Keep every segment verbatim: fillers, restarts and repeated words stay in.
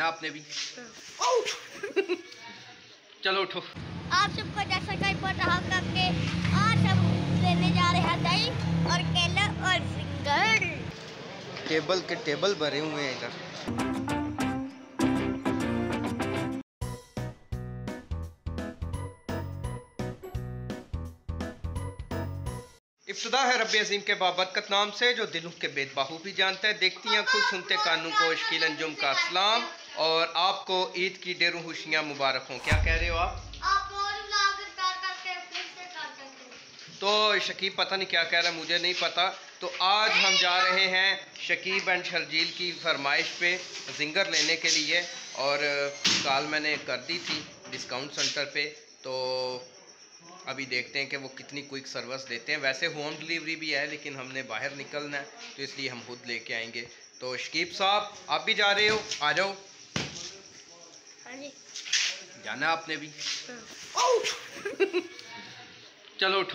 जाना आपने भी। चलो उठो। आप सबको जैसा कहीं पता होगा कि आज हम लेने जा रहे हैं दही और केला और जिंगर। टेबल के टेबल भरे हुए हैं इधर। इब्तिदा है रब्बे अज़ीम के बाबरकत नाम से जो दिलों के बेदबाहू भी जानता है। देखती हैं खुद सुनते कानून को शकील अंजुम का सलाम और आपको ईद की ढेरों खुशियाँ मुबारक हों। क्या कह रहे हो आप? आप और करके फिर से कर तो शकीब पता नहीं क्या कह रहा है, मुझे नहीं पता। तो आज हम जा रहे हैं शकीब एंड शर्जील की फरमाइश पे जिंगर लेने के लिए और कॉल मैंने कर दी थी डिस्काउंट सेंटर पे। तो अभी देखते हैं कि वो कितनी क्विक सर्विस देते हैं। वैसे होम डिलीवरी भी है लेकिन हमने बाहर निकलना है तो इसलिए हम खुद लेके आएंगे। तो शकीब साहब आप भी जा रहे हो? आ जाओ। हाँ जी। जाना आपने भी। चलो उठो।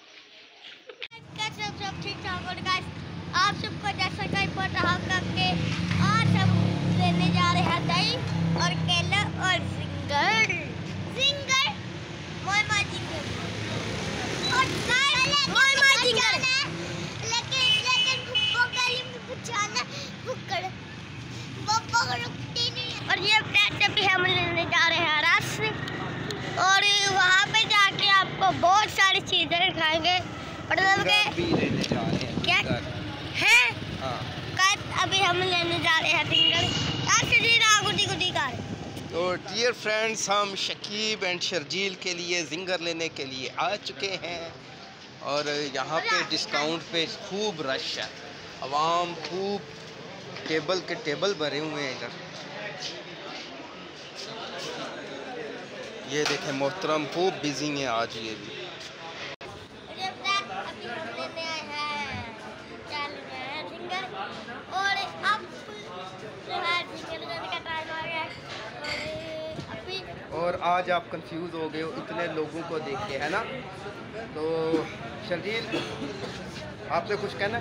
कैसे सब ठीक ठाक हो गाइस? आप सबको जैसा कहीं पता होगा कि आज हम लेने जा रहे हैं दही और केला और जिंगर। जिंगर मोय माय जिंगर और मोय माय जिंगर। लेकिन लेकिन वो गली में बुझाना बुकड़ वो पकड़ती नहीं। और ये प्लेट भी हम लेने जा रहे हैं रस और वहाँ पे जाके आपको बहुत सारी चीजें खाएंगे। मतलब भी लेने जा रहे हैं क्या है? हाँ। अभी हम लेने जा रहे हैं जिंगर। गुटी गुटी कर। तो डियर फ्रेंड्स हम शकीब एंड शर्जील के लिए जिंगर लेने के लिए आ चुके हैं और यहाँ पे डिस्काउंट पे खूब रश है। आवाम खूब टेबल के टेबल भरे हुए हैं इधर। ये देखें मोहतरम खूब बिजी हैं आज ये भी। और आज आप कंफ्यूज हो गए हो इतने लोगों को देख के, है ना? तो शर्जील आपने कुछ कहना?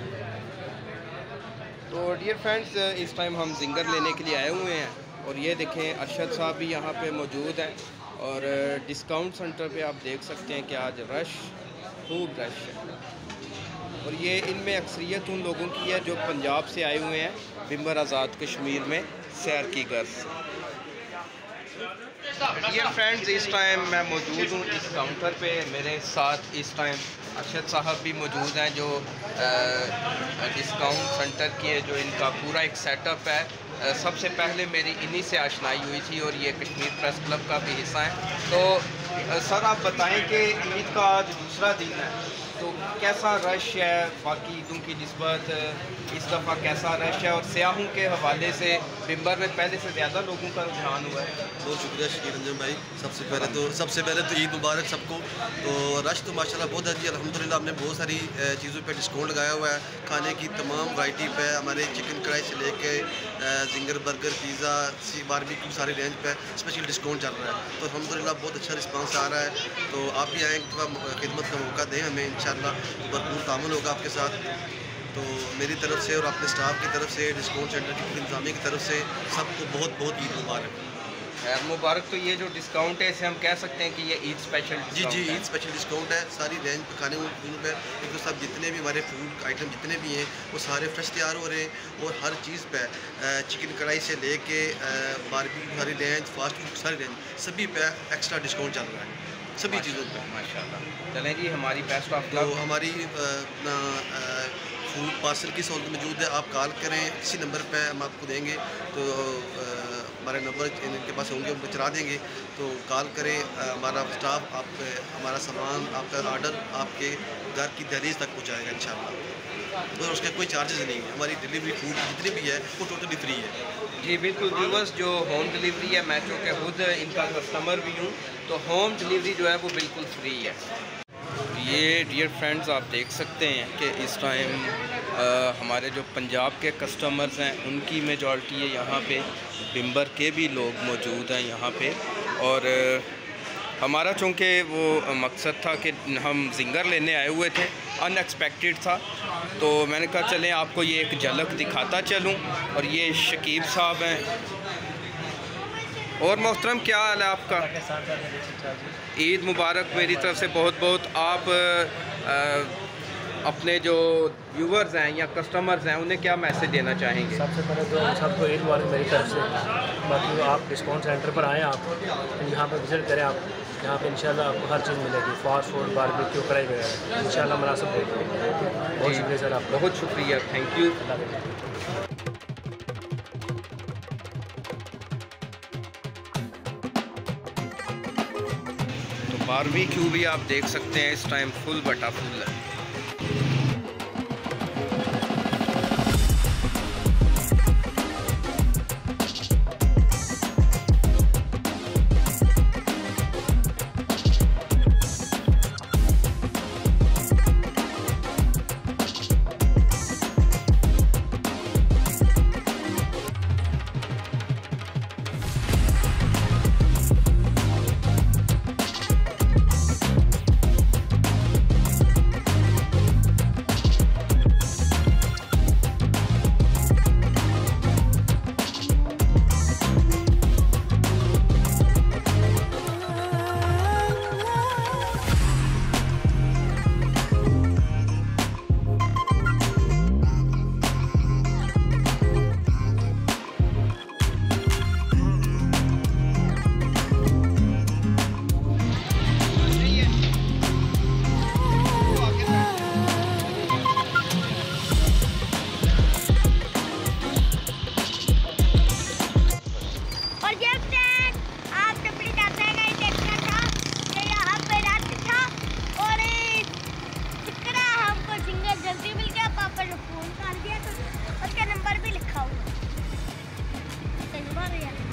तो डियर फ्रेंड्स इस टाइम हम जिंगर लेने के लिए आए हुए हैं और ये देखें अरशद साहब भी यहाँ पे मौजूद हैं और डिस्काउंट सेंटर पे आप देख सकते हैं कि आज रश खूब रश है। और ये इनमें अक्सरियत उन लोगों की है जो पंजाब से आए हुए हैं बिम्बर आज़ाद कश्मीर में सैर की गर्ज से। ये फ्रेंड्स इस टाइम मैं मौजूद हूँ इस काउंटर पे। मेरे साथ इस टाइम अरशद साहब भी मौजूद हैं जो डिस्काउंट सेंटर की है, जो इनका पूरा एक सेटअप है। आ, सबसे पहले मेरी इन्हीं से आशनाई हुई थी और ये कश्मीर प्रेस क्लब का भी हिस्सा है। तो आ, सर आप बताएं कि ईद का आज दूसरा दिन है तो कैसा रश है? बाकी ईदों की निस्बत इस दफ़ा कैसा रश है? और सयाहों के हवाले से बिम्बर में पहले से ज़्यादा लोगों का रुझान हुआ है? बहुत शुक्रिया शकील अंजुम भाई। सबसे पहले तो सबसे पहले तो ईद मुबारक सबको। तो रश तो माशाल्लाह बहुत है जी, अल्हम्दुलिल्लाह। हमने बहुत सारी चीज़ों पे डिस्काउंट लगाया हुआ है। खाने की तमाम वैरायटी पे हमारे चिकन कढ़ाई से लेके जिंगर, बर्गर, पिज़्ज़ा, सी बारबेक्यू सारी रेंज पे स्पेशल डिस्काउंट चल रहा है। तो अल्हम्दुलिल्लाह बहुत अच्छा रिस्पांस आ रहा है। तो आप भी आएँ, खिदमत का मौका दें हमें, इंशाल्लाह भरपूर तामुल होगा आपके साथ। तो मेरी तरफ से और अपने स्टाफ की तरफ से, डिस्काउंट सेंटर की पूरी इंतजामिया की तरफ से सबको बहुत बहुत ईद मुबारक। खैर मुबारक। तो ये जो डिस्काउंट है इसे हम कह सकते हैं कि ये ईद स्पेशल जी जी ईद स्पेशल डिस्काउंट है। सारी रेंज पे खाने पे एक तो सब जितने भी हमारे फूड आइटम जितने भी हैं वो सारे फ्रेश तैयार हो रहे हैं और हर चीज़ पे चिकन कढ़ाई से लेके बारबेक्यू सारी रेंज, फास्ट फूड सारी रेंज, सभी पे एक्स्ट्रा डिस्काउंट चल रहा है सभी चीज़ों पे माशाल्लाह। चलें जी, हमारी बेस्ट ऑफ लक। तो हमारी फूड पार्सल की सहूलत मौजूद है। आप कॉल करें, इसी नंबर पे हम आपको देंगे। तो हमारे नंबर इनके पास होंगे, उनको चला देंगे। तो कॉल करें, हमारा स्टाफ आप हमारा सामान, आपका ऑर्डर आपके घर की दहलीज तक पहुँचाएगा इंशाल्लाह। और उसके कोई चार्जेस नहीं है। हमारी डिलीवरी फूड जितनी भी है वो टोटली फ्री है। जी बिल्कुल। व्यूअर्स जो होम डिलीवरी है, मैं चूँकि खुद इनका कस्टमर भी हूँ, तो होम डिलीवरी जो है वो बिल्कुल फ्री है। ये डियर फ्रेंड्स आप देख सकते हैं कि इस टाइम हमारे जो पंजाब के कस्टमर्स हैं उनकी मेजॉरिटी है यहाँ पे। बिम्बर के भी लोग मौजूद हैं यहाँ पे। और हमारा चूँकि वो मकसद था कि हम जिंगर लेने आए हुए थे, अनएक्सपेक्टेड था, तो मैंने कहा चलें आपको ये एक झलक दिखाता चलूँ। और ये शकीब साहब हैं और मोहतरम क्या हाल है आपका? ईद मुबारक मेरी तरफ से बहुत बहुत। आप आ, अपने जो व्यूवर्स हैं या कस्टमर्स हैं उन्हें क्या मैसेज देना चाहेंगे? सबसे पहले तो सबको ईद मुबारक मेरी तरफ से। बाकी आप डिस्काउंट सेंटर पर आएँ, आप यहाँ पर विजिट करें। आप यहाँ पे इंशाल्लाह आपको हर चीज़ मिलेगी, फास्ट फूड, बारबेक्यू, कढ़ाई वगैरह इंशाल्लाह मुनासिब रेट। बहुत शुक्रिया सर, आप बहुत शुक्रिया, थैंक यू। तो बारबेक्यू भी आप देख सकते हैं इस टाइम फुल बटा फुल है।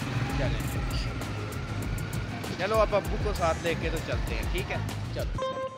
चलो आप अब्बू को साथ लेके तो चलते हैं, ठीक है? चलो।